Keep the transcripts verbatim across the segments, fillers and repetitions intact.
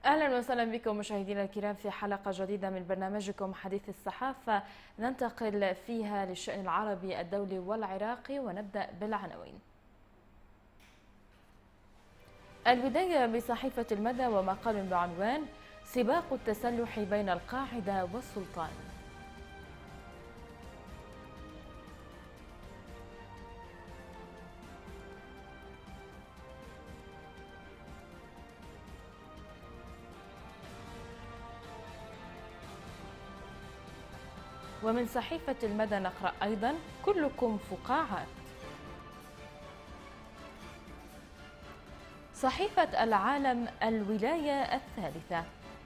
أهلا وسهلا بكم مشاهدينا الكرام في حلقة جديدة من برنامجكم حديث الصحافة، ننتقل فيها للشأن العربي الدولي والعراقي، ونبدأ بالعناوين. البداية بصحيفة المدى ومقال بعنوان سباق التسلح بين القاعدة والسلطان. ومن صحيفة المدى نقرأ أيضا كلكم فقاعات. صحيفة العالم الولاية الثالثة.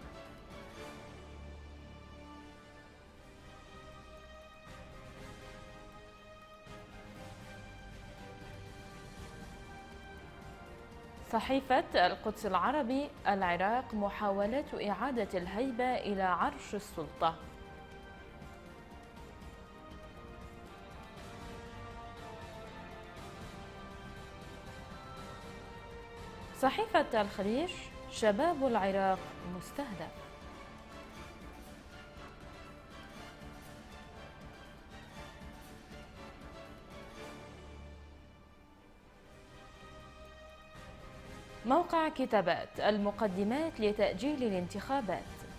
صحيفة القدس العربي العراق محاولات إعادة الهيبة إلى عرش السلطة. صحيفة الخليج شباب العراق مستهدف. موقع كتابات المقدمات لتأجيل الانتخابات.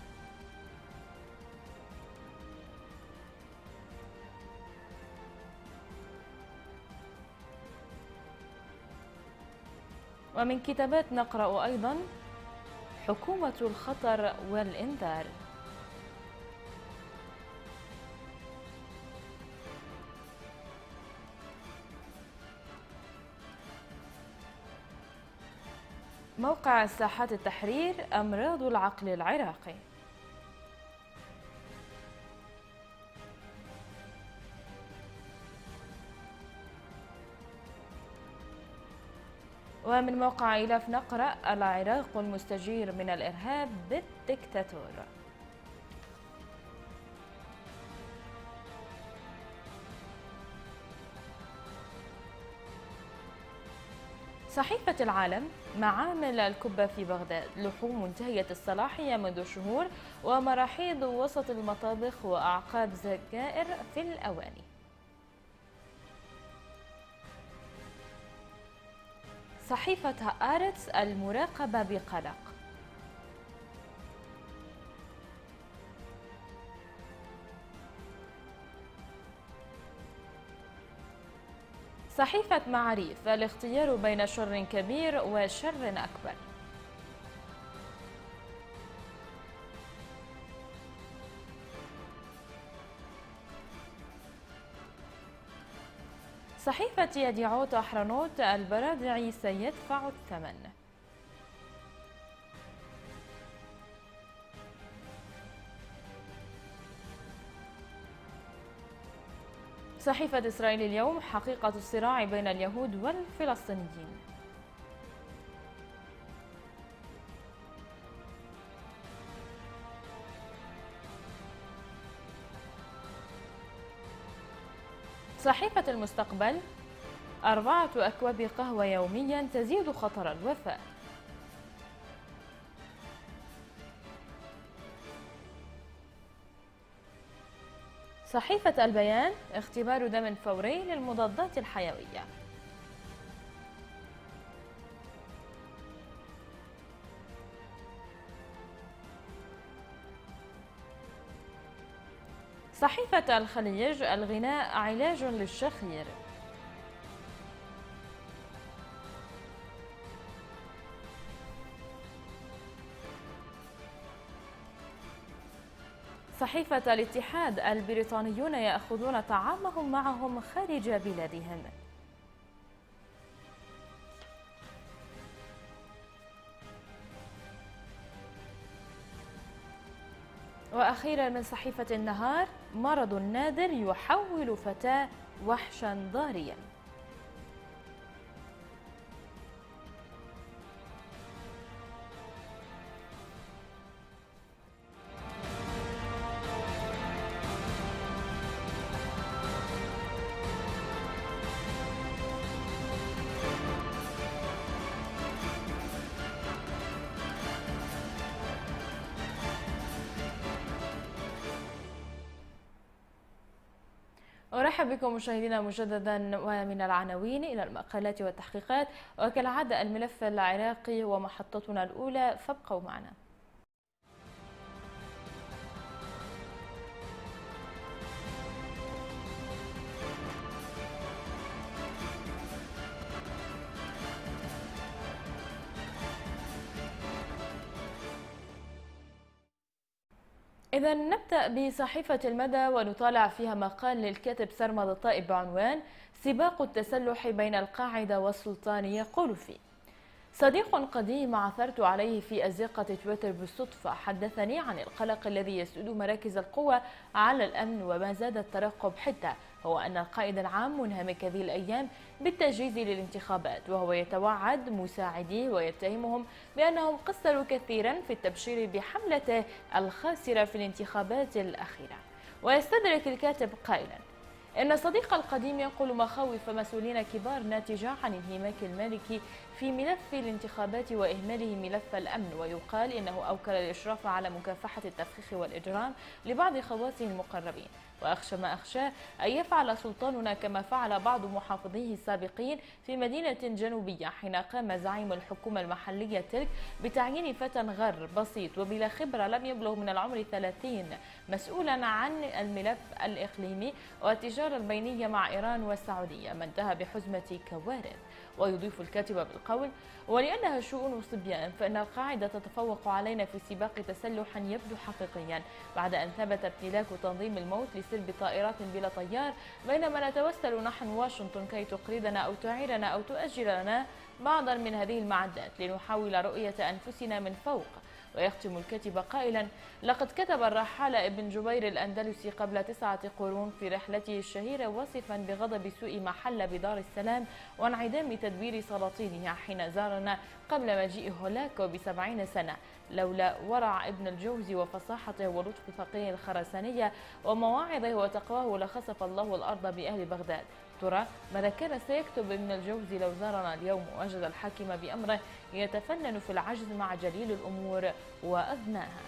ومن كتابات نقرأ أيضا حكومة الخطر والإنذار. موقع ساحات التحرير أمراض العقل العراقي. ومن موقع إلاف نقرأ العراق المستجير من الإرهاب بالدكتاتور. صحيفة العالم معامل الكبة في بغداد لحوم منتهية الصلاحية منذ شهور، ومراحيض وسط المطابخ وأعقاب زجائر في الأواني. صحيفة هآرتس المراقبة بقلق. صحيفة معاريف الاختيار بين شر كبير وشر أكبر. صحيفة يديعوت أحرنوت البرادعي سيدفع الثمن. صحيفة إسرائيل اليوم حقيقة الصراع بين اليهود والفلسطينيين. صحيفة المستقبل أربعة أكواب قهوة يوميا تزيد خطر الوفاة. صحيفة البيان اختبار دم فوري للمضادات الحيوية. صحيفة الخليج الغناء علاج للشخير. صحيفة الاتحاد البريطانيون يأخذون طعامهم معهم خارج بلادهم. وأخيرا من صحيفة النهار مرض نادر يحول فتاة وحشا ضاريا. نرحب بكم مشاهدينا مجددا، ومن العناوين إلى المقالات والتحقيقات، وكالعادة الملف العراقي ومحطتنا الأولى، فابقوا معنا. إذا نبدأ بصحيفة المدى ونطالع فيها مقال للكاتب سرمد الطائب بعنوان سباق التسلح بين القاعدة والسلطان، يقول فيه: صديق قديم عثرت عليه في أزقة تويتر بالصدفة حدثني عن القلق الذي يسود مراكز القوى على الأمن وما زاد الترقب حتى هو أن القائد العام منهمك هذه الأيام بالتجهيز للانتخابات، وهو يتوعد مساعديه ويتهمهم بأنهم قصروا كثيرا في التبشير بحملته الخاسرة في الانتخابات الأخيرة. ويستدرك الكاتب قائلا إن صديق القديم ينقل مخاوف مسؤولين كبار ناتجة عن انهماك المالكي في ملف الانتخابات وإهماله ملف الأمن، ويقال إنه أوكل الإشراف على مكافحة التفخيخ والإجرام لبعض خواصه المقربين. وأخشى ما أخشاه أن يفعل سلطاننا كما فعل بعض محافظيه السابقين في مدينة جنوبية، حين قام زعيم الحكومة المحلية تلك بتعيين فتى غر بسيط وبلا خبرة لم يبلغ من العمر ثلاثين مسؤولا عن الملف الإقليمي والتجارة البينية مع إيران والسعودية، ما انتهى بحزمة كوارث. ويضيف الكاتب بالقول: ولأنها شؤون صبيان فإن القاعدة تتفوق علينا في سباق تسلح يبدو حقيقيا بعد أن ثبت امتلاك تنظيم الموت لسرب طائرات بلا طيار، بينما نتوسل نحن واشنطن كي تقرضنا أو تعيرنا أو تؤجر لنا بعضا من هذه المعدات لنحاول رؤية أنفسنا من فوق. ويختم الكاتب قائلا: لقد كتب الرحالة ابن جبير الأندلسي قبل تسعة قرون في رحلته الشهيرة واصفا بغضب سوء ما حل بدار السلام وانعدام تدبير سلاطينها حين زارنا قبل مجيء هولاكو بسبعين سنة: لولا ورع ابن الجوزي وفصاحته ولطف فقيه الخرسانية ومواعظه وتقواه لخسف الله الأرض بأهل بغداد. ترى ماذا كان سيكتب ابن الجوزي لو زارنا اليوم ووجد الحاكم بأمره يتفنن في العجز مع جليل الأمور وأدناها؟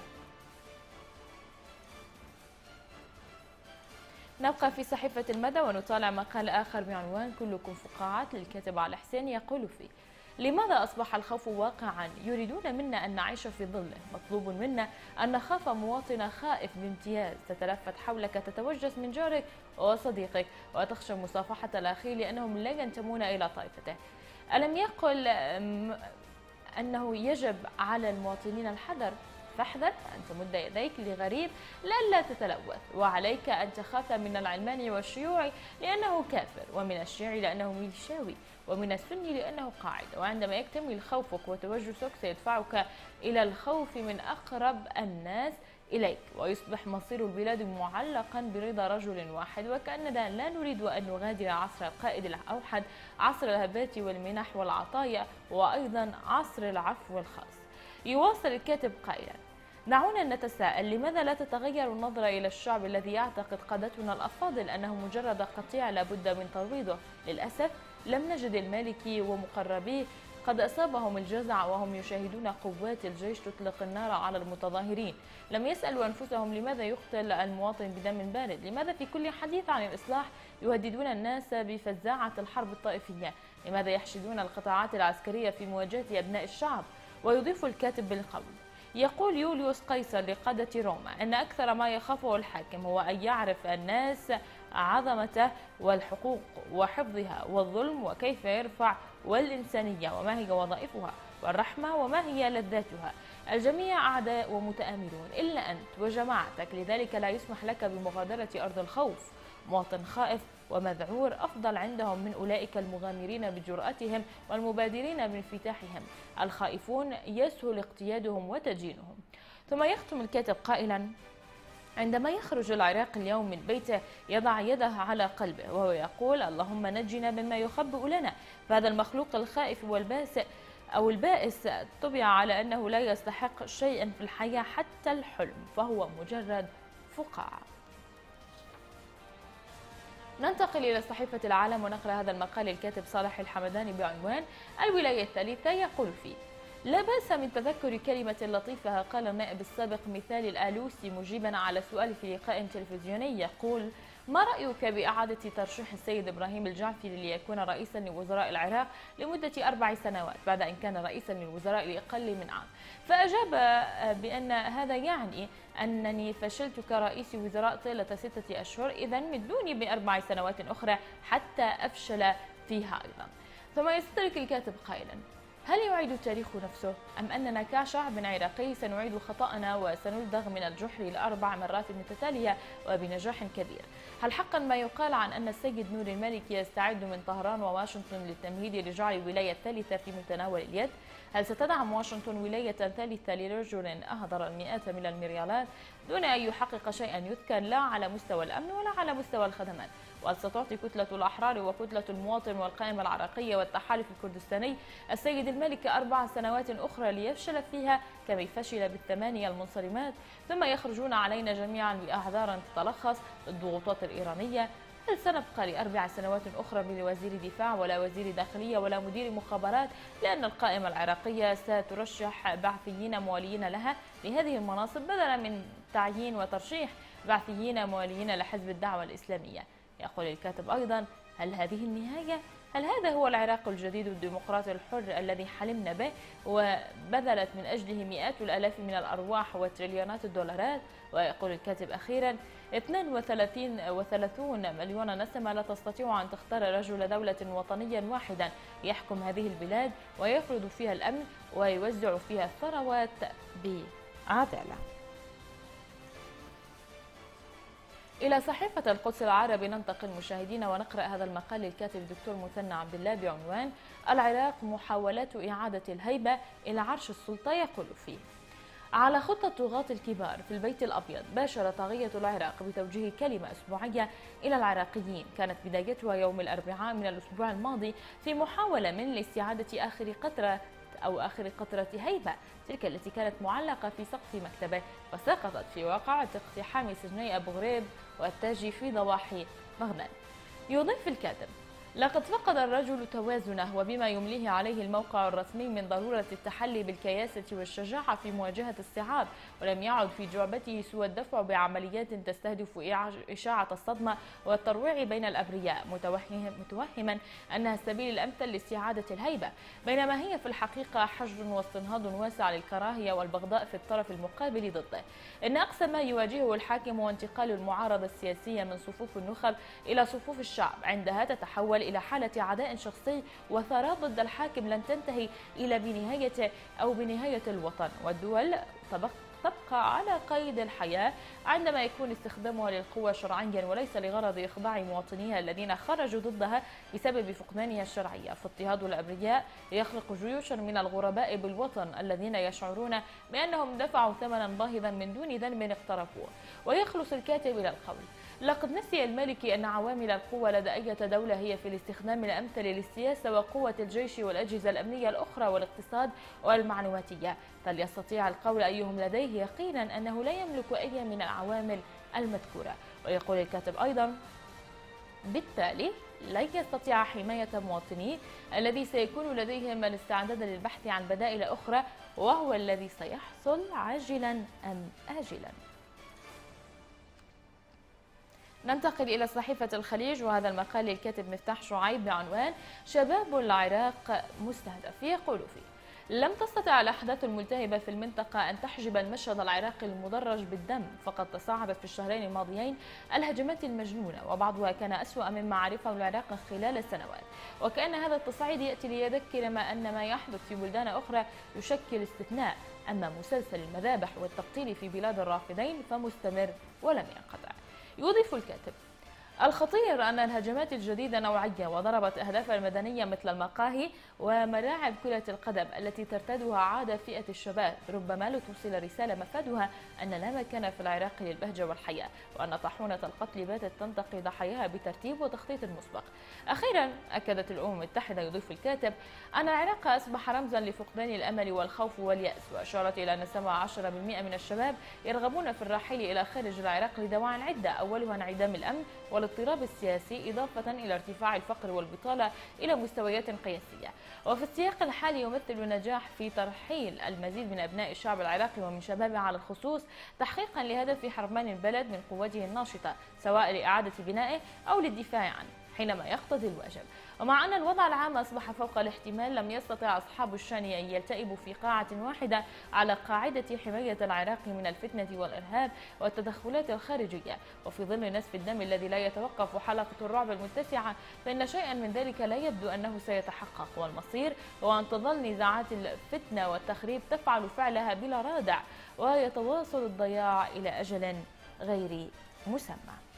نبقى في صحيفة المدى ونطالع مقال آخر بعنوان كلكم فقاعات للكاتب علي حسين، يقول فيه: لماذا أصبح الخوف واقعا؟ يريدون منا أن نعيش في ظله، مطلوب منا أن نخاف مواطن خائف بامتياز، تتلفت حولك تتوجس من جارك وصديقك وتخشى مصافحة الأخير لأنهم لا ينتمون إلى طائفته. ألم يقل أنه يجب على المواطنين الحذر؟ فاحذر أن تمد يديك لغريب لئلا تتلوث، وعليك أن تخاف من العلماني والشيوعي لأنه كافر، ومن الشيعي لأنه ميليشاوي، ومن السني لأنه قاعد. وعندما يكتمل خوفك وتوجسك سيدفعك إلى الخوف من أقرب الناس إليك، ويصبح مصير البلاد معلقا برضا رجل واحد، وكأننا لا نريد أن نغادر عصر القائد الأوحد، عصر الهبات والمنح والعطايا، وأيضا عصر العفو والخاص. يواصل الكاتب قائلا: دعونا نتساءل لماذا لا تتغير النظرة إلى الشعب الذي يعتقد قادتنا الأفاضل أنه مجرد قطيع لابد من ترويضه؟ للأسف لم نجد المالكي ومقربيه، قد أصابهم الجزع وهم يشاهدون قوات الجيش تطلق النار على المتظاهرين. لم يسألوا أنفسهم لماذا يقتل المواطن بدم بارد؟ لماذا في كل حديث عن الإصلاح يهددون الناس بفزاعة الحرب الطائفية؟ لماذا يحشدون القطاعات العسكرية في مواجهة أبناء الشعب؟ ويضيف الكاتب بالقول: يقول يوليوس قيصر لقادة روما أن أكثر ما يخافه الحاكم هو أن يعرف الناس عظمته والحقوق وحفظها، والظلم وكيف يرفع، والإنسانية وما هي وظائفها، والرحمة وما هي لذاتها. الجميع أعداء ومتآمرون إلا أنت وجماعتك، لذلك لا يسمح لك بمغادرة أرض الخوف. مواطن خائف ومذعور أفضل عندهم من أولئك المغامرين بجرأتهم والمبادرين بانفتاحهم. الخائفون يسهل اقتيادهم وتجينهم. ثم يختم الكاتب قائلا: عندما يخرج العراقي اليوم من بيته يضع يده على قلبه وهو يقول: اللهم نجنا مما يخبئ لنا، فهذا المخلوق الخائف والباسئ أو البائس طبع على أنه لا يستحق شيئا في الحياة حتى الحلم، فهو مجرد فقاعة. ننتقل إلى صحيفة العالم ونقرأ هذا المقال للكاتب صالح الحمداني بعنوان الولاية الثالثة، يقول فيه: لا بأس من تذكر كلمة لطيفة قال النائب السابق مثال الآلوسي مجيبا على سؤال في لقاء تلفزيوني يقول: ما رأيك بإعادة ترشيح السيد إبراهيم الجعفري ليكون رئيسا لوزراء العراق لمدة أربع سنوات بعد أن كان رئيسا للوزراء لأقل من عام؟ فأجاب بأن هذا يعني أنني فشلت كرئيس وزراء طيلة ستة أشهر، إذا مدوني بأربع سنوات أخرى حتى أفشل فيها أيضا. ثم يستدرك الكاتب قائلا: هل يعيد التاريخ نفسه؟ أم أننا كشعب عراقي سنعيد خطأنا وسنلدغ من الجحر لأربع مرات متتالية وبنجاح كبير؟ هل حقا ما يقال عن أن السيد نور المالكي يستعد من طهران وواشنطن للتمهيد لجعل الولاية الثالثة في متناول اليد؟ هل ستدعم واشنطن ولاية ثالثة لرجل أهدر المئات من المليارات دون أن يحقق شيئا يذكر لا على مستوى الأمن ولا على مستوى الخدمات؟ وهل ستعطي كتلة الأحرار وكتلة المواطن والقائمة العراقية والتحالف الكردستاني السيد المالكي أربع سنوات أخرى ليفشل فيها كما فشل بالثمانية المنصرمات، ثم يخرجون علينا جميعا بأعذار تتلخص الضغوطات الإيرانية؟ هل سنبقى لأربع سنوات أخرى بلا وزير دفاع ولا وزير داخلية ولا مدير مخابرات لأن القائمة العراقية سترشح بعثيين مواليين لها لهذه المناصب بدلا من تعيين وترشيح بعثيين مواليين لحزب الدعوة الإسلامية؟ يقول الكاتب أيضا: هل هذه النهاية؟ هل هذا هو العراق الجديد الديمقراطي الحر الذي حلمنا به وبذلت من أجله مئات الآلاف من الأرواح وتريليونات الدولارات؟ ويقول الكاتب أخيرا: اثنين وثلاثين مليون نسمة لا تستطيع أن تختار رجل دولة وطنيا واحدا يحكم هذه البلاد ويفرض فيها الأمن ويوزع فيها الثروات بعدالة. إلى صحيفة القدس العربي ننتقل مشاهدينا ونقرأ هذا المقال للكاتب الدكتور مثنى عبد الله بعنوان: العراق محاولات إعادة الهيبة إلى عرش السلطة. يقول فيه: على خطة طغاة الكبار في البيت الأبيض باشر طاغية العراق بتوجيه كلمة أسبوعية إلى العراقيين كانت بدايتها يوم الأربعاء من الأسبوع الماضي في محاولة من لاستعادة آخر قطرة أو آخر قطرة هيبة، تلك التي كانت معلقة في سقف مكتبه وسقطت في واقعة اقتحام سجني أبو غريب والتاجي في ضواحي بغداد. يضيف الكاتب: لقد فقد الرجل توازنه وبما يمليه عليه الموقع الرسمي من ضرورة التحلي بالكياسة والشجاعة في مواجهة الصعاب، ولم يعد في جعبته سوى الدفع بعمليات تستهدف إشاعة الصدمة والترويع بين الأبرياء، متوهما أنها السبيل الأمثل لاستعادة الهيبة، بينما هي في الحقيقة حجر واستنهاض واسع للكراهية والبغضاء في الطرف المقابل ضده. إن أقصى ما يواجهه الحاكم هو انتقال المعارضة السياسية من صفوف النخب إلى صفوف الشعب، عندها تتحول إلى حالة عداء شخصي وثارات ضد الحاكم لن تنتهي إلى بنهاية أو بنهاية الوطن، والدول تبقى على قيد الحياة عندما يكون استخدامها للقوة شرعيا وليس لغرض إخضاع مواطنيها الذين خرجوا ضدها بسبب فقدانها الشرعية. فاضطهاد الأبرياء يخلق جيوشا من الغرباء بالوطن الذين يشعرون بأنهم دفعوا ثمنا باهظا من دون ذنب اقترفوه. ويخلص الكاتب إلى القول: لقد نسي المالكي أن عوامل القوة لدى أي دولة هي في الاستخدام الأمثل للسياسة وقوة الجيش والأجهزة الأمنية الأخرى والاقتصاد والمعلوماتية، فليستطيع القول أيهم لديه يقينا أنه لا يملك أي من العوامل المذكورة. ويقول الكاتب أيضا: بالتالي لن يستطيع حماية مواطنيه الذي سيكون لديهم الاستعداد للبحث عن بدائل أخرى، وهو الذي سيحصل عاجلا أم آجلا. ننتقل إلى صحيفة الخليج وهذا المقال للكاتب مفتاح شعيب بعنوان: شباب العراق مستهدف. يقول فيه: لم تستطع الأحداث الملتهبة في المنطقة أن تحجب المشهد العراقي المدرج بالدم، فقد تصاعدت في الشهرين الماضيين الهجمات المجنونة وبعضها كان أسوأ مما عرفه العراق خلال السنوات، وكأن هذا التصعيد يأتي ليذكر ما أن ما يحدث في بلدان أخرى يشكل استثناء، أما مسلسل المذابح والتقتيل في بلاد الرافدين فمستمر ولم ينقطع. يضيف الكاتب: الخطير أن الهجمات الجديدة نوعية وضربت أهدافا المدنية مثل المقاهي وملاعب كرة القدم التي ترتادها عادة فئة الشباب، ربما لتوصل رسالة مفادها أن لا مكان في العراق للبهجة والحياة، وأن طاحونة القتل باتت تنتقي ضحاياها بترتيب وتخطيط مسبق. أخيرا أكدت الأمم المتحدة، يضيف الكاتب، أن العراق أصبح رمزا لفقدان الأمل والخوف واليأس، وأشارت إلى أن سبعة عشر بالمئة من الشباب يرغبون في الرحيل إلى خارج العراق لدواعٍ عدة، أولها انعدام الأمن والاضطراب السياسي، إضافة إلى ارتفاع الفقر والبطالة إلى مستويات قياسية. وفي السياق الحالي يمثل النجاح في ترحيل المزيد من أبناء الشعب العراقي ومن شبابه على الخصوص تحقيقا لهدف حرمان البلد من قوته الناشطة، سواء لإعادة بنائه أو للدفاع عنه حينما يقتضي الواجب. ومع أن الوضع العام أصبح فوق الاحتمال، لم يستطع أصحاب الشأن أن يلتئموا في قاعة واحدة على قاعدة حماية العراق من الفتنة والإرهاب والتدخلات الخارجية. وفي ظل نزف الدم الذي لا يتوقف وحلقة الرعب المتسعة، فإن شيئا من ذلك لا يبدو أنه سيتحقق، والمصير هو أن تظل نزاعات الفتنة والتخريب تفعل فعلها بلا رادع، ويتواصل الضياع إلى أجل غير مسمى.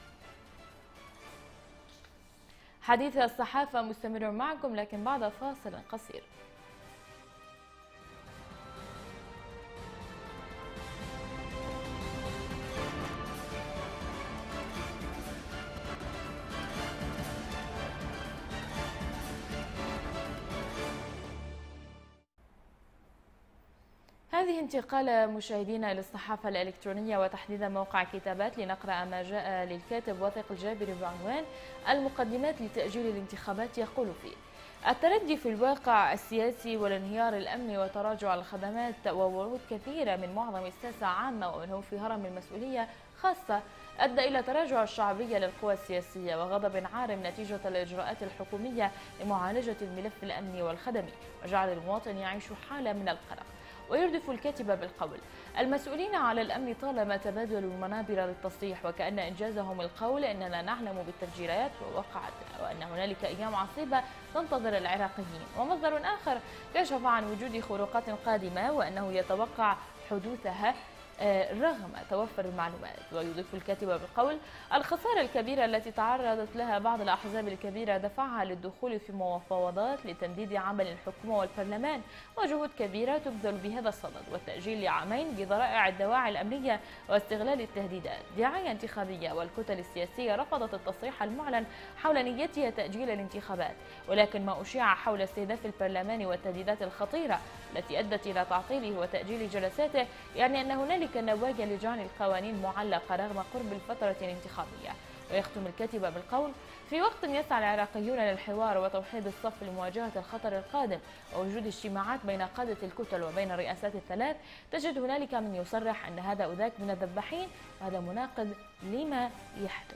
حديث الصحافة مستمر معكم، لكن بعد فاصل قصير. هذه انتقال مشاهدينا للصحافة الإلكترونية وتحديدا موقع كتابات، لنقرأ ما جاء للكاتب واثق الجابري بعنوان المقدمات لتأجيل الانتخابات. يقول فيه: التردي في الواقع السياسي والانهيار الأمني وتراجع الخدمات وورود كثيرة من معظم الساسة عامة ومنهم في هرم المسؤولية خاصة أدى إلى تراجع الشعبية للقوى السياسية وغضب عارم نتيجة الإجراءات الحكومية لمعالجة الملف الأمني والخدمي، وجعل المواطن يعيش حالة من القلق. ويردف الكاتب بالقول: المسؤولين على الأمن طالما تبادلوا المنابر للتصريح وكأن إنجازهم القول إننا نعلم بالتفجيرات ووقعت، وأن هنالك أيام عصيبة تنتظر العراقيين. ومصدر آخر كشف عن وجود خروقات قادمة وأنه يتوقع حدوثها رغم توفر المعلومات. ويضيف الكاتب بالقول: الخسارة الكبيرة التي تعرضت لها بعض الأحزاب الكبيرة دفعها للدخول في مفاوضات لتمديد عمل الحكومة والبرلمان، وجهود كبيرة تبذل بهذا الصدد، والتأجيل لعامين بذرائع الدواعي الأمنية واستغلال التهديدات. دعاية انتخابية والكتل السياسية رفضت التصريح المعلن حول نيتها تأجيل الانتخابات، ولكن ما أشيع حول استهداف البرلمان والتهديدات الخطيرة التي أدت إلى تعطيله وتأجيل جلساته يعني أن هنالك نوايا لجعل القوانين معلقة رغم قرب الفترة الانتخابية. ويختم الكاتب بالقول: في وقت يسعى العراقيون للحوار وتوحيد الصف لمواجهة الخطر القادم ووجود اجتماعات بين قادة الكتل وبين الرئاسات الثلاث، تجد هنالك من يصرح أن هذا أو ذاك من الذباحين، وهذا مناقض لما يحدث.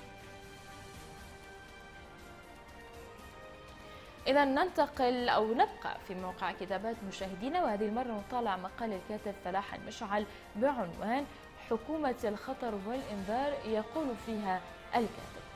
إذا ننتقل أو نبقى في موقع كتابات مشاهدينا، وهذه المرة نطالع مقال الكاتب فلاح المشعل بعنوان حكومة الخطر والإنذار. يقول فيها الكاتب: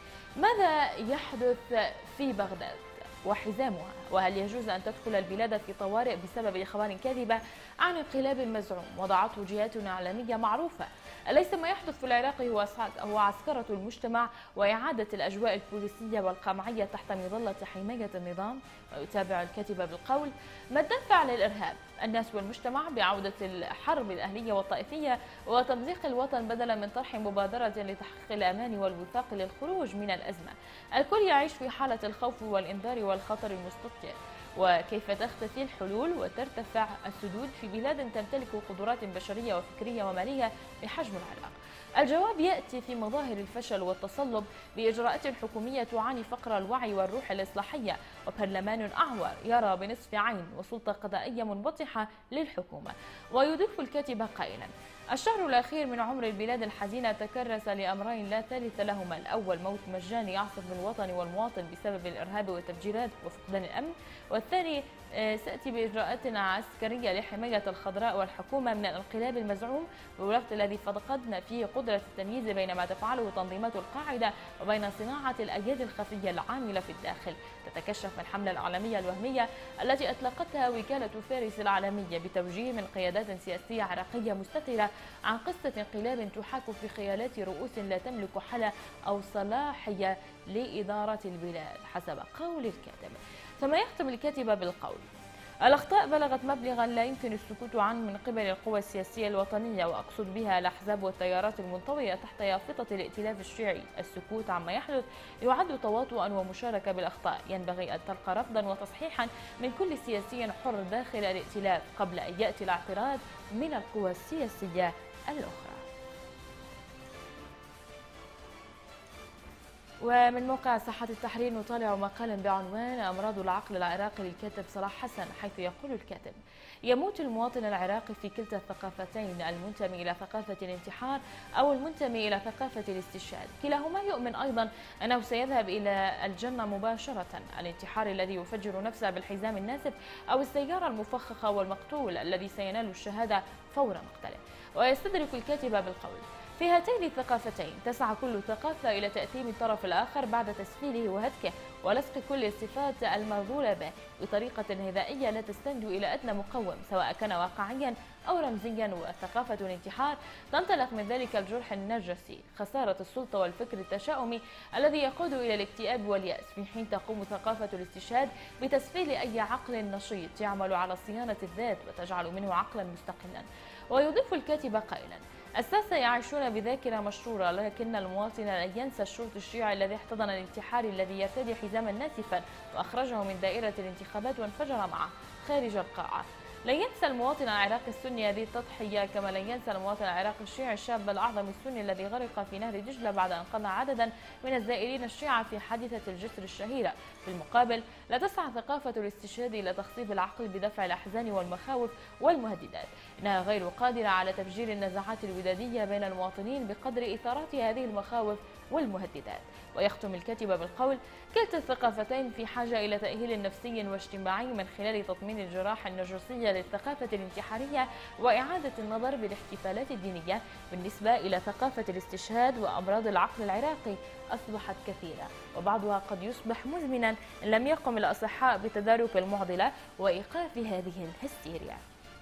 ماذا يحدث في بغداد وحزامها؟ وهل يجوز أن تدخل البلاد في طوارئ بسبب إخبار كاذبة عن انقلاب مزعوم وضعته جهات إعلامية معروفة؟ أليس ما يحدث في العراق هو عسكرة المجتمع وإعادة الأجواء البوليسية والقمعية تحت مظلة حماية النظام؟ ويتابع الكاتب بالقول: ما الدافع للإرهاب؟ الناس والمجتمع بعودة الحرب الأهلية والطائفية وتمزيق الوطن بدلا من طرح مبادرة لتحقيق الأمان والوثاق للخروج من الأزمة. الكل يعيش في حالة الخوف والإنذار والخطر المستطير. وكيف تختفي الحلول وترتفع السدود في بلاد تمتلك قدرات بشرية وفكرية ومالية بحجم العراق؟ الجواب يأتي في مظاهر الفشل والتصلب بإجراءات حكومية تعاني فقر الوعي والروح الإصلاحية، وبرلمان أعور يرى بنصف عين، وسلطة قضائية منبطحة للحكومة. ويضيف الكاتب قائلا: الشهر الأخير من عمر البلاد الحزينة تكرس لأمرين لا ثالث لهما: الأول موت مجاني يعصف بالوطن والمواطن بسبب الإرهاب والتفجيرات وفقدان الأمن، والثاني سأتي بإجراءات عسكرية لحماية الخضراء والحكومة من الانقلاب المزعوم، بالوقت الذي فقدنا فيه قدرة التمييز بين ما تفعله تنظيمات القاعدة وبين صناعة الأيادي الخفية العاملة في الداخل. تتكشف الحملة الإعلامية الوهمية التي أطلقتها وكالة فارس العالمية بتوجيه من قيادات سياسية عراقية مستترة عن قصة انقلاب تحاك في خيالات رؤوس لا تملك حلا أو صلاحية لإدارة البلاد حسب قول الكاتب. ثم يختم الكاتب بالقول: الأخطاء بلغت مبلغا لا يمكن السكوت عنه من قبل القوى السياسية الوطنية، وأقصد بها الأحزاب والتيارات المنطوية تحت يافطة الائتلاف الشيعي. السكوت عما يحدث يعد تواطؤا ومشاركة بالأخطاء، ينبغي أن تلقى رفضا وتصحيحا من كل سياسي حر داخل الائتلاف قبل أن يأتي الاعتراض من القوى السياسية الأخرى. ومن موقع صحة التحرير نطالع مقالا بعنوان أمراض العقل العراقي للكاتب صلاح حسن، حيث يقول الكاتب: يموت المواطن العراقي في كلتا الثقافتين، المنتمي إلى ثقافة الانتحار أو المنتمي إلى ثقافة الاستشهاد. كلاهما يؤمن أيضا أنه سيذهب إلى الجنة مباشرة، الانتحار الذي يفجر نفسه بالحزام الناسف، أو السيارة المفخخة والمقتول الذي سينال الشهادة فور مقتله. ويستدرك الكاتب بالقول: في هاتين الثقافتين تسعى كل ثقافة إلى تأثيم الطرف الآخر بعد تسفيله وهتكه ولصق كل الصفات المرذولة به بطريقة غذائية لا تستند إلى أدنى مقوم، سواء كان واقعيا أو رمزيا. وثقافة الانتحار تنطلق من ذلك الجرح النرجسي، خسارة السلطة والفكر التشاؤمي الذي يقود إلى الاكتئاب واليأس، في حين تقوم ثقافة الاستشهاد بتسفيل أي عقل نشيط يعمل على صيانة الذات وتجعل منه عقلا مستقلا. ويضيف الكاتب قائلا: الساسة يعيشون بذاكرة مشرورة، لكن المواطن لن ينسى الشرطي الشيعي الذي احتضن الانتحاري الذي يرتدي حزاما ناسفا وأخرجه من دائرة الانتخابات وانفجر معه خارج القاعة. لن ينسى المواطن العراقي السني هذه التضحية، كما لن ينسى المواطن العراقي الشيعي الشاب الأعظم السني الذي غرق في نهر دجلة بعد أن قضى عددا من الزائرين الشيعة في حادثة الجسر الشهيرة. بالمقابل، لا تسعى ثقافة الاستشهاد إلى تخصيب العقل بدفع الأحزان والمخاوف والمهددات، إنها غير قادرة على تفجير النزاعات الودادية بين المواطنين بقدر إثارات هذه المخاوف والمهددات. ويختم الكاتب بالقول: كلتا الثقافتين في حاجة إلى تأهيل نفسي واجتماعي من خلال تطمين الجراح النرجسية للثقافة الانتحارية وإعادة النظر بالاحتفالات الدينية. بالنسبة إلى ثقافة الاستشهاد وأمراض العقل العراقي أصبحت كثيرة، وبعضها قد يصبح مزمنا إن لم يقم الأصحاء بتدارك المعضلة وإيقاف هذه الهستيريا.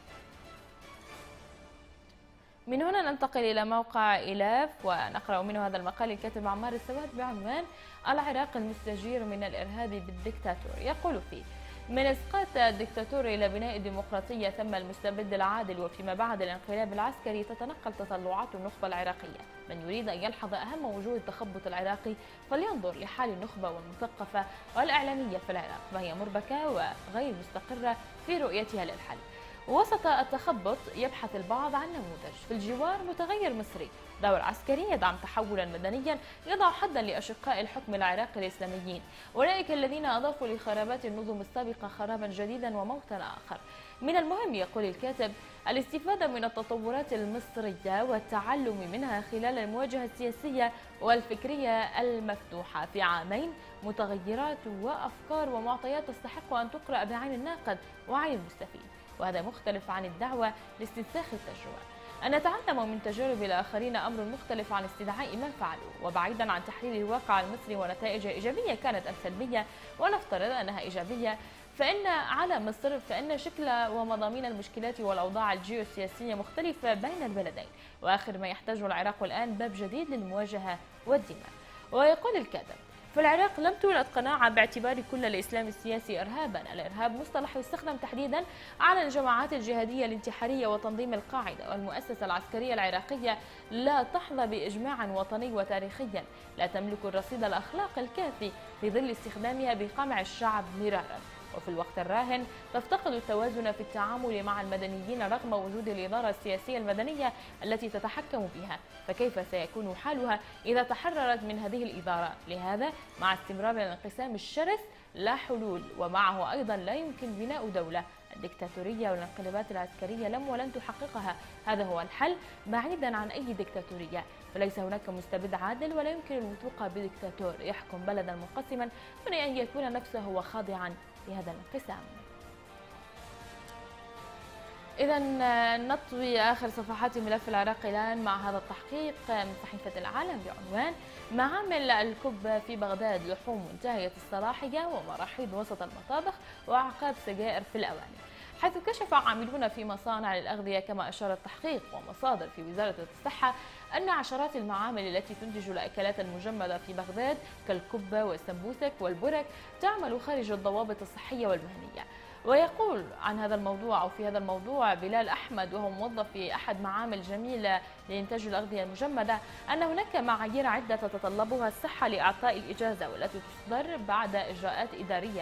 من هنا ننتقل إلى موقع إلاف ونقرأ منه هذا المقال الكاتب عمار السواد بعنوان: العراق المستجير من الإرهاب بالدكتاتور. يقول فيه: من إسقاط الدكتاتور إلى بناء الديمقراطية ثم المستبد العادل، وفيما بعد الانقلاب العسكري تتنقل تطلعات النخبة العراقية. من يريد أن يلحظ أهم وجوه التخبط العراقي فلينظر لحال النخبة والمثقفة والإعلامية في العراق، فهي مربكة وغير مستقرة في رؤيتها للحل. وسط التخبط يبحث البعض عن نموذج في الجوار متغير مصري، دور عسكري يدعم تحولا مدنيا يضع حدا لأشقاء الحكم العراقي الإسلاميين، أولئك الذين أضافوا لخرابات النظم السابقة خرابا جديدا وموتا آخر. من المهم، يقول الكاتب، الاستفادة من التطورات المصرية والتعلم منها خلال المواجهة السياسية والفكرية المفتوحة في عامين متغيرات وأفكار ومعطيات تستحق أن تقرأ بعين الناقد وعين المستفيد، وهذا مختلف عن الدعوة لاستنساخ التجربة. أن نتعلم من تجارب الآخرين أمر مختلف عن استدعاء ما فعلوا، وبعيدا عن تحليل الواقع المصري ونتائج إيجابية كانت أم سلبية، ونفترض أنها إيجابية، فإن على مصر فإن شكل ومضامين المشكلات والأوضاع الجيوسياسية مختلفة بين البلدين، وآخر ما يحتاجه العراق الآن باب جديد للمواجهة والدماء. ويقول الكاتب: في العراق لم تولد قناعة باعتبار كل الإسلام السياسي إرهابا. الإرهاب مصطلح يستخدم تحديدا على الجماعات الجهادية الانتحارية وتنظيم القاعدة، والمؤسسة العسكرية العراقية لا تحظى بإجماع وطني وتاريخيا، لا تملك الرصيد الأخلاقي الكافي في ظل استخدامها بقمع الشعب مرارا، وفي الوقت الراهن تفتقد التوازن في التعامل مع المدنيين رغم وجود الإدارة السياسية المدنية التي تتحكم فيها، فكيف سيكون حالها إذا تحررت من هذه الإدارة؟ لهذا مع استمرار الانقسام الشرس لا حلول، ومعه أيضا لا يمكن بناء دولة. الدكتاتورية والانقلابات العسكرية لم ولن تحققها، هذا هو الحل بعيدا عن أي دكتاتورية، فليس هناك مستبد عادل، ولا يمكن الوثوق بدكتاتور يحكم بلدا منقسما دون أن يكون نفسه هو خاضعا لهذا الانقسام. إذا نطوي آخر صفحات الملف العراقي الآن مع هذا التحقيق من صحيفة العالم بعنوان: معامل الكبة في بغداد، لحوم منتهية الصلاحية ومراحيض وسط المطابخ وأعقاب سجائر في الأواني. حيث كشف عاملون في مصانع للأغذية كما أشار التحقيق ومصادر في وزارة الصحة أن عشرات المعامل التي تنتج الأكلات المجمدة في بغداد كالكبة والسمبوسك والبرك تعمل خارج الضوابط الصحية والمهنية. ويقول عن هذا الموضوع أو في هذا الموضوع بلال أحمد، وهو موظف في أحد معامل جميلة لإنتاج الأغذية المجمدة، أن هناك معايير عدة تتطلبها الصحة لإعطاء الإجازة، والتي تصدر بعد إجراءات إدارية،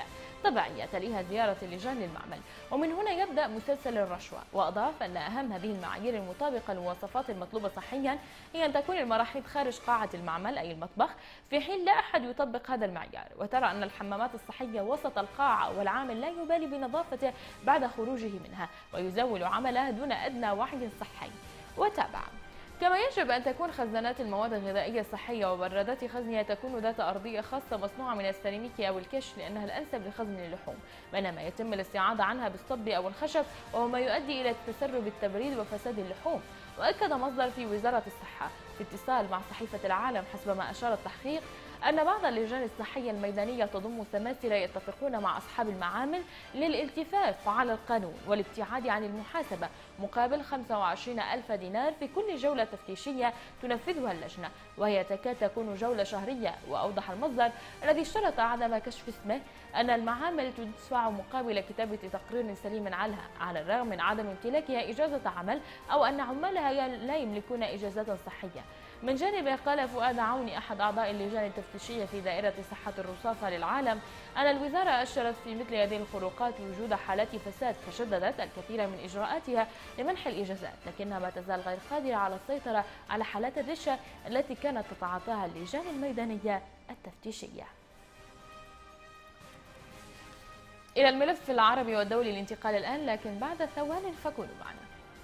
طبيعية تليها زيارة اللجان للمعمل، ومن هنا يبدأ مسلسل الرشوة. وأضاف أن أهم هذه المعايير المطابقة للمواصفات المطلوبة صحيا هي أن تكون المراحيض خارج قاعة المعمل أي المطبخ، في حين لا أحد يطبق هذا المعيار. وترى أن الحمامات الصحية وسط القاعة والعامل لا يبالي بنظافته بعد خروجه منها ويزول عمله دون أدنى وعي صحي. وتابع: كما يجب أن تكون خزانات المواد الغذائية الصحية وبرادات خزنها تكون ذات أرضية خاصة مصنوعة من السيراميك أو الكش لأنها الأنسب لخزن اللحوم، بينما يتم الاستعاضة عنها بالصب أو الخشب وهو ما يؤدي إلى تسرب التبريد وفساد اللحوم. وأكد مصدر في وزارة الصحة في اتصال مع صحيفة العالم حسب ما أشار التحقيق أن بعض اللجان الصحية الميدانية تضم سماسرة يتفقون مع أصحاب المعامل للالتفاف على القانون والابتعاد عن المحاسبة مقابل خمسة وعشرين ألف دينار في كل جولة تفتيشية تنفذها اللجنة، وهي تكاد تكون جولة شهرية. وأوضح المصدر الذي اشترط عدم كشف اسمه أن المعامل تدفع مقابل كتابة تقرير سليم عنها على الرغم من عدم امتلاكها إجازة عمل أو أن عمالها لا يملكون إجازات صحية. من جانبه قال فؤاد عوني أحد أعضاء اللجان التفتيشية في دائرة صحة الرصافة للعالم أن الوزارة أشرت في مثل هذه الخروقات وجود حالات فساد، فشددت الكثير من إجراءاتها لمنح الإجازات، لكنها ما تزال غير قادرة على السيطرة على حالات الرشوة التي كانت تتعاطاها اللجان الميدانية التفتيشية. إلى الملف العربي والدولي الانتقال الآن، لكن بعد ثوان فكونوا معنا.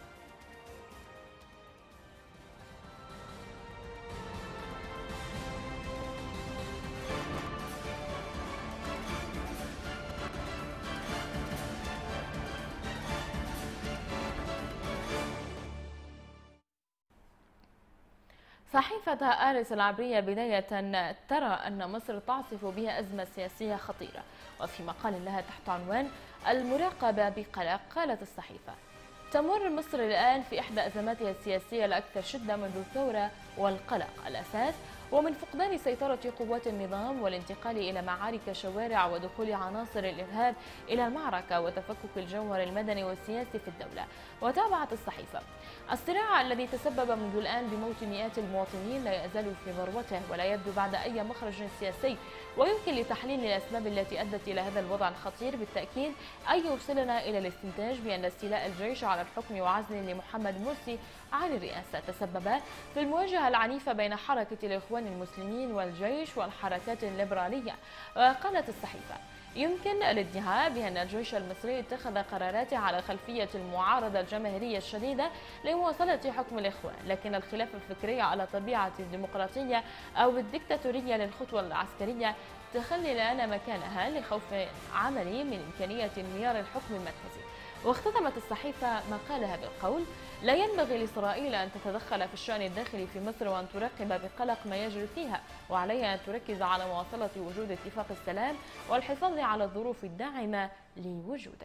صحيفة آريس العبرية بداية ترى أن مصر تعصف بها أزمة سياسية خطيرة، وفي مقال لها تحت عنوان المراقبة بقلق قالت الصحيفة: تمر مصر الآن في إحدى أزماتها السياسية الأكثر شدة منذ الثورة، والقلق الأساس ومن فقدان سيطرة قوات النظام والانتقال إلى معارك شوارع ودخول عناصر الإرهاب إلى المعركة وتفكك الجوهر المدني والسياسي في الدولة. وتابعت الصحيفة: الصراع الذي تسبب منذ الآن بموت مئات المواطنين لا يزال في ذروته ولا يبدو بعد أي مخرج سياسي، ويمكن لتحليل الأسباب التي أدت إلى هذا الوضع الخطير بالتأكيد أن يوصلنا إلى الاستنتاج بأن استيلاء الجيش على الحكم وعزل لمحمد مرسي عن الرئاسة تسبب في المواجهة العنيفة بين حركة الإخوان المسلمين والجيش والحركات الليبرالية. وقالت الصحيفة: يمكن الادعاء بأن الجيش المصري اتخذ قراراته على خلفية المعارضة الجماهيرية الشديدة لمواصلة حكم الإخوان، لكن الخلاف الفكري على طبيعة الديمقراطية أو الدكتاتورية للخطوة العسكرية تخلي لنا مكانها لخوف عملي من إمكانية انهيار الحكم المركزي. واختتمت الصحيفة مقالها بالقول: لا ينبغي لإسرائيل أن تتدخل في الشأن الداخلي في مصر وأن تراقب بقلق ما يجري فيها، وعليها أن تركز على مواصلة وجود اتفاق السلام والحفاظ على الظروف الداعمة لوجوده.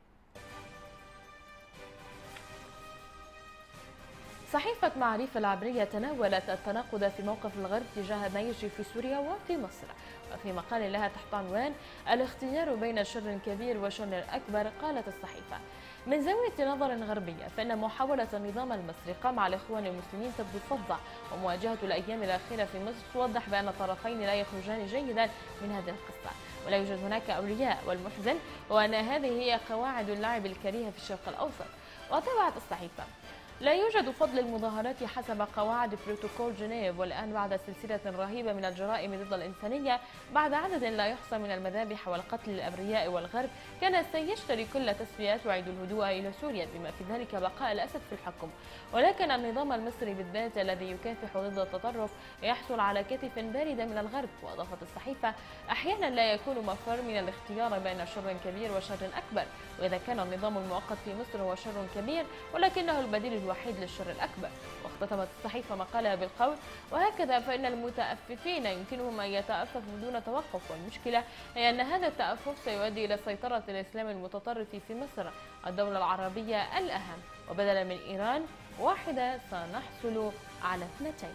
صحيفة معرفة العبرية تناولت التناقض في موقف الغرب تجاه ما يجري في سوريا وفي مصر، وفي مقال لها تحت عنوان الاختيار بين شر كبير وشر أكبر قالت الصحيفة: من زاوية نظر غربية فإن محاولة النظام المصري قمع الإخوان المسلمين تبدو فظة، ومواجهة الأيام الأخيرة في مصر توضح بأن الطرفين لا يخرجان جيدا من هذه القصة، ولا يوجد هناك أولياء، والمحزن هو أن هذه هي قواعد اللعب الكريهة في الشرق الأوسط. وتابعت الصحيفة: لا يوجد فضل المظاهرات حسب قواعد بروتوكول جنيف، والآن بعد سلسلة رهيبة من الجرائم ضد الإنسانية، بعد عدد لا يحصى من المذابح والقتل الأبرياء والغرب، كان سيشتري كل تسويات وعيد الهدوء إلى سوريا بما في ذلك بقاء الأسد في الحكم، ولكن النظام المصري بالذات الذي يكافح ضد التطرف يحصل على كتف باردة من الغرب. وأضافت الصحيفة: أحيانا لا يكون مفر من الاختيار بين شر كبير وشر أكبر، وإذا كان النظام المؤقت في مصر هو شر كبير ولكنه البديل الوحيد للشر الأكبر. واختتمت الصحيفة مقالها بالقول: وهكذا فإن المتأففين يمكنهم أن يتأففوا دون توقف، والمشكلة هي أن هذا التأفف سيؤدي إلى سيطرة الإسلام المتطرف في مصر الدولة العربية الأهم، وبدلا من إيران واحدة سنحصل على اثنتين.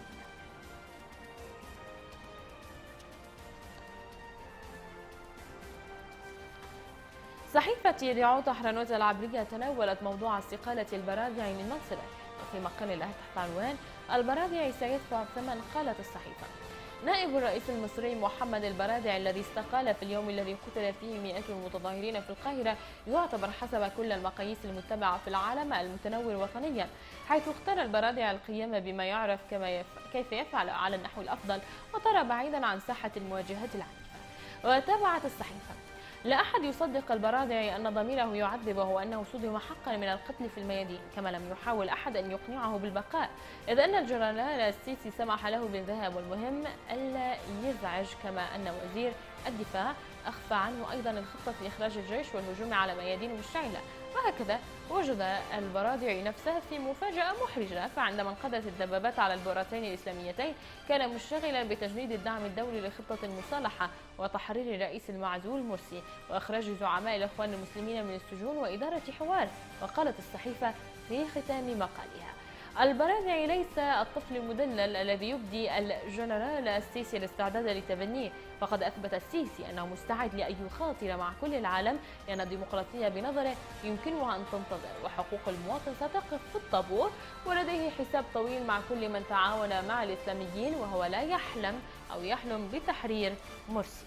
صحيفة ريعو طحرانوت العبرية تناولت موضوع استقالة البرادعي من منصبه، وفي مقال لها تحت عنوان البرادعي سيدفع ثمن قالت الصحيفة: نائب الرئيس المصري محمد البرادعي الذي استقال في اليوم الذي قتل فيه مئات المتظاهرين في القاهرة يعتبر حسب كل المقاييس المتبعة في العالم المتنور وطنيا، حيث اختار البرادعي القيام بما يعرف كما يف... كيف يفعل على النحو الأفضل وطار بعيدا عن ساحة المواجهات العنيفة. وتابعت الصحيفة: لا أحد يصدق البرادعي أن ضميره يعذبه وأنه صدم حقا من القتل في الميادين، كما لم يحاول أحد أن يقنعه بالبقاء، إذ أن الجنرال السيسي سمح له بالذهاب، والمهم ألا يزعج، كما أن وزير الدفاع أخفى عنه أيضا الخطة لإخراج الجيش والهجوم على ميادين مشتعلة. وهكذا وجد البرادعي نفسه في مفاجأة محرجة، فعندما انقضت الدبابات على البورتين الإسلاميتين كان مشتغلا بتجنيد الدعم الدولي لخطة المصالحة وتحرير الرئيس المعزول مرسي وإخراج زعماء الإخوان المسلمين من السجون وإدارة حوار. وقالت الصحيفة في ختام مقالها: البرادعي ليس الطفل المدلل الذي يبدي الجنرال السيسي الاستعداد لتبنيه، فقد أثبت السيسي أنه مستعد لأن يخاطر مع كل العالم، لأن الديمقراطية بنظره يمكنها أن تنتظر، وحقوق المواطن ستقف في الطابور، ولديه حساب طويل مع كل من تعاون مع الإسلاميين، وهو لا يحلم أو يحلم بتحرير مرسي.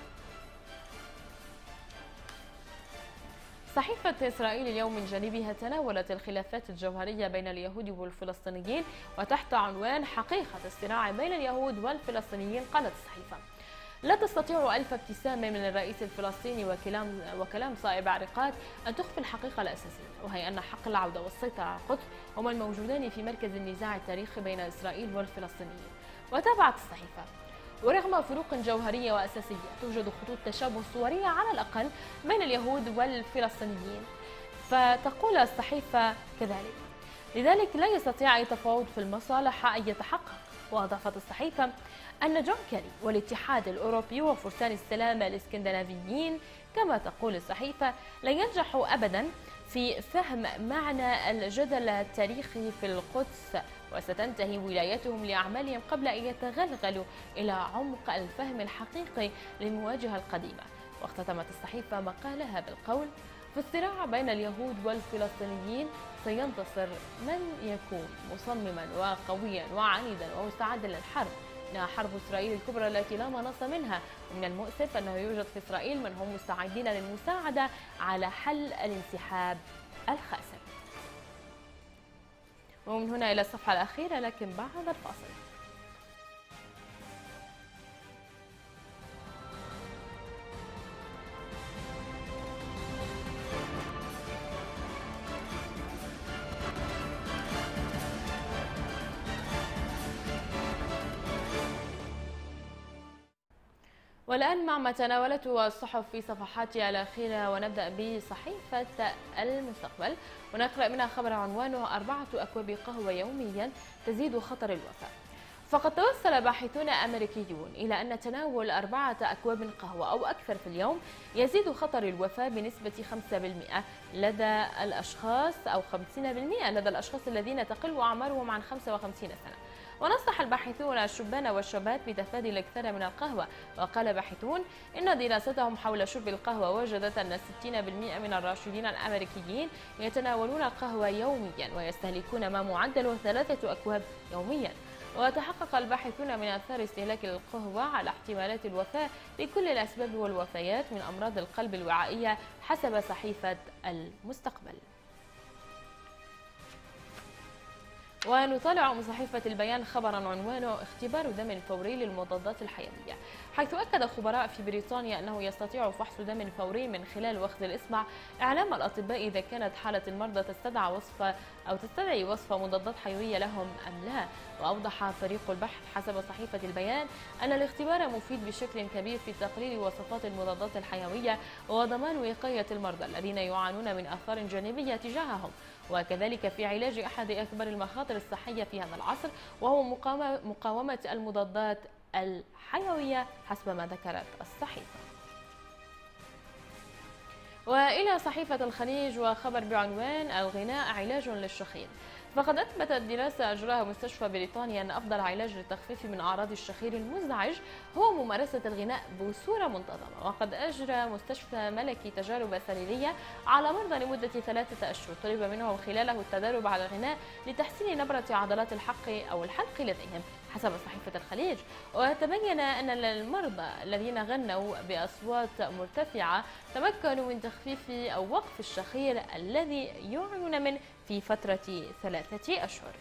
صحيفة إسرائيل اليوم من جانبها تناولت الخلافات الجوهرية بين اليهود والفلسطينيين، وتحت عنوان حقيقة الصراع بين اليهود والفلسطينيين قالت الصحيفة: لا تستطيع ألف ابتسامة من الرئيس الفلسطيني وكلام, وكلام صائب عرقات أن تخفي الحقيقة الأساسية، وهي أن حق العودة والسيطرة على القدس هما الموجودان في مركز النزاع التاريخي بين إسرائيل والفلسطينيين. وتابعت الصحيفة: ورغم فروق جوهرية وأساسية توجد خطوط تشابه صورية على الأقل بين اليهود والفلسطينيين. فتقول الصحيفة كذلك: لذلك لا يستطيع أي تفاوض في المصالح أن يتحقق. وأضافت الصحيفة أن جون كيري والاتحاد الأوروبي وفرسان السلام الإسكندنافيين، كما تقول الصحيفة، لا ينجحوا أبدا في فهم معنى الجدل التاريخي في القدس، وستنتهي ولايتهم لأعمالهم قبل أن يتغلغلوا إلى عمق الفهم الحقيقي للمواجهة القديمة. واختتمت الصحيفة مقالها بالقول: في الصراع بين اليهود والفلسطينيين سينتصر من يكون مصمما وقويا وعنيدا ومستعدا للحرب، إنها حرب إسرائيل الكبرى التي لا مناص منها، ومن المؤسف أنه يوجد في إسرائيل من هم مستعدين للمساعدة على حل الانسحاب الخاسر. ومن هنا إلى الصفحة الأخيرة لكن بعد الفاصل. والآن مع ما تناولته الصحف في صفحاتها الأخيرة، ونبدأ بصحيفة المستقبل ونقرأ منها خبر عنوانه: أربعة أكواب قهوة يوميا تزيد خطر الوفاة. فقد توصل باحثون أمريكيون إلى أن تناول أربعة أكواب قهوة أو أكثر في اليوم يزيد خطر الوفاة بنسبة خمسة بالمئة لدى الأشخاص أو خمسين بالمئة لدى الأشخاص الذين تقل أعمارهم عن خمسة وخمسين سنة. ونصح الباحثون الشبان والشابات بتفادي الإكثار من القهوة. وقال باحثون إن دراستهم حول شرب القهوة وجدت أن ستين بالمئة من الراشدين الأمريكيين يتناولون القهوة يوميا ويستهلكون ما معدله ثلاثة أكواب يوميا. وتحقق الباحثون من آثار استهلاك القهوة على احتمالات الوفاة لكل الأسباب والوفيات من أمراض القلب الوعائية حسب صحيفة المستقبل. ونطالع من صحيفة البيان خبرا عنوانه: اختبار دم فوري للمضادات الحيوية، حيث أكد خبراء في بريطانيا أنه يستطيع فحص دم فوري من خلال وخز الإصبع إعلام الأطباء إذا كانت حالة المرضى تستدعي وصفة أو تستدعي وصفة مضادات حيوية لهم أم لا. وأوضح فريق البحث حسب صحيفة البيان أن الاختبار مفيد بشكل كبير في تقليل وصفات المضادات الحيوية وضمان وقاية المرضى الذين يعانون من آثار جانبية تجاههم، وكذلك في علاج أحد أكبر المخاطر الصحية في هذا العصر وهو مقاومة المضادات الحيوية حسب ما ذكرت الصحيفة. وإلى صحيفة الخليج وخبر بعنوان: الغناء علاج للشخير. فقد أثبتت دراسة أجراها مستشفى بريطانيا أن أفضل علاج للتخفيف من أعراض الشخير المزعج هو ممارسة الغناء بصورة منتظمة. وقد أجرى مستشفى ملكي تجارب سريرية على مرضى لمدة ثلاثة أشهر طلب منهم خلاله التدرب على الغناء لتحسين نبرة عضلات الحلق أو الحلق لديهم، حسب صحيفة الخليج. وتبين أن المرضى الذين غنوا بأصوات مرتفعة تمكنوا من تخفيف أو وقف الشخير الذي يعانون منه في فترة ثلاثة أشهر.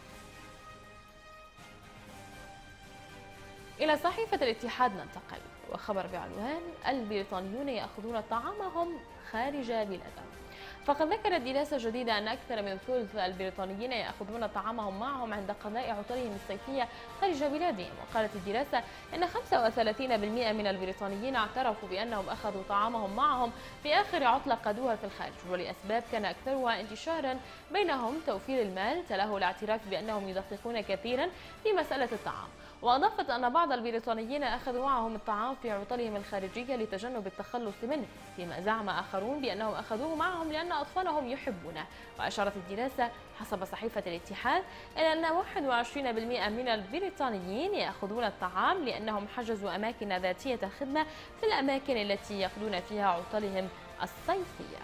إلى صحيفة الاتحاد ننتقل، وخبر بعنوان البريطانيون يأخذون طعامهم خارج بلادهم. فقد ذكرت دراسة جديدة أن أكثر من ثلث البريطانيين يأخذون طعامهم معهم عند قضاء عطلهم الصيفية خارج بلادهم. وقالت الدراسة أن خمسة وثلاثين بالمئة من البريطانيين اعترفوا بأنهم أخذوا طعامهم معهم في آخر عطلة قضوها في الخارج، ولأسباب كان أكثرها انتشارا بينهم توفير المال تلاه الاعتراف بأنهم يدققون كثيرا في مسألة الطعام. وأضافت أن بعض البريطانيين أخذوا معهم الطعام في عطلهم الخارجية لتجنب التخلص منه، فيما زعم آخرون بأنهم أخذوه معهم لأن أطفالهم يحبونه. وأشارت الدراسة حسب صحيفة الاتحاد إلى أن واحد وعشرين بالمئة من البريطانيين يأخذون الطعام لأنهم حجزوا أماكن ذاتية الخدمة في الأماكن التي يقضون فيها عطلهم الصيفية.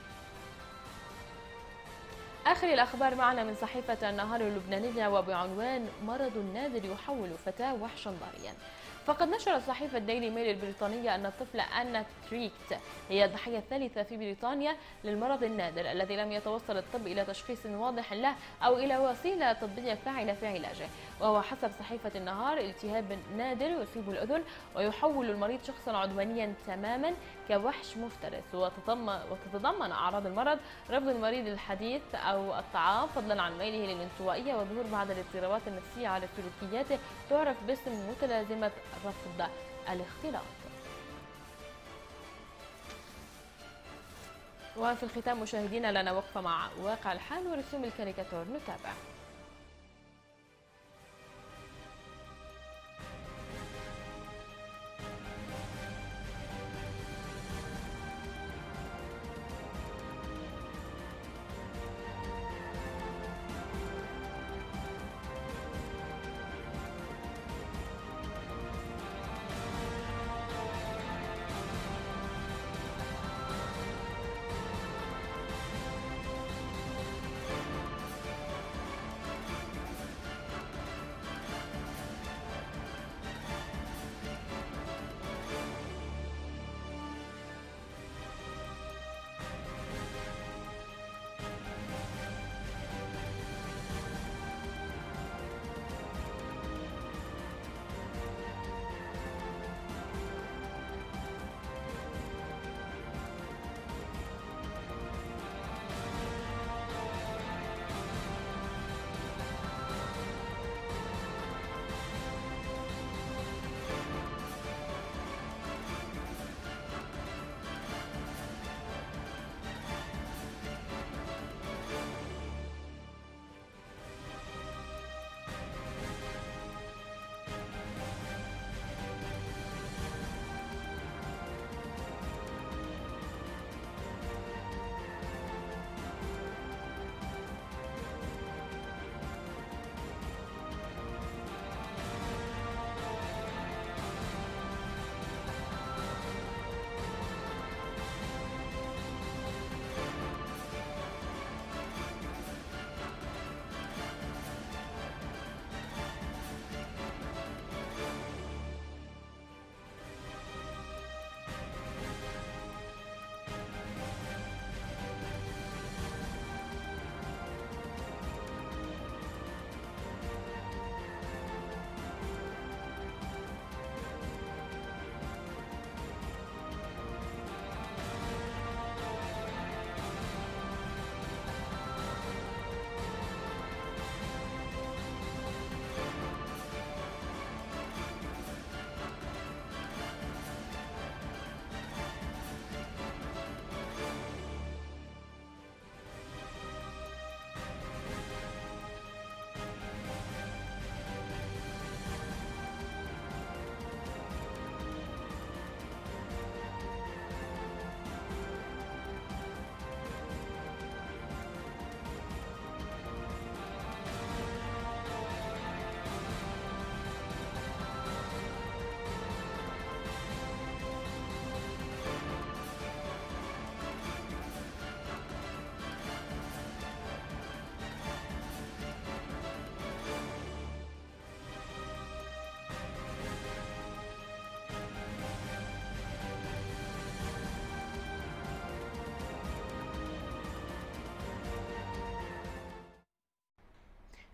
آخر الأخبار معنا من صحيفة النهار اللبنانية وبعنوان مرض نادر يحول فتاة وحشا ضاريا. فقد نشرت صحيفة ديلي ميل البريطانية أن الطفلة أنا تريكت هي الضحية الثالثة في بريطانيا للمرض النادر الذي لم يتوصل الطب إلى تشخيص واضح له أو إلى وسيلة طبية فاعلة في علاجه. وهو حسب صحيفة النهار التهاب نادر يصيب الأذن ويحول المريض شخصا عدوانيا تماما كوحش مفترس، وتتضمن وتتضمن أعراض المرض رفض المريض الحديث أو الطعام فضلا عن ميله للانطوائية وظهور بعض الاضطرابات النفسية على سلوكياته تعرف باسم متلازمة رفض الاختلاط. وفي الختام مشاهدينا لنا وقفة مع واقع الحال ورسوم الكاريكاتور، نتابع.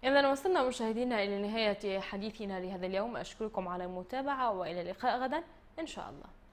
إذا وصلنا مشاهدينا إلى نهاية حديثنا لهذا اليوم، أشكركم على المتابعة وإلى اللقاء غدا إن شاء الله.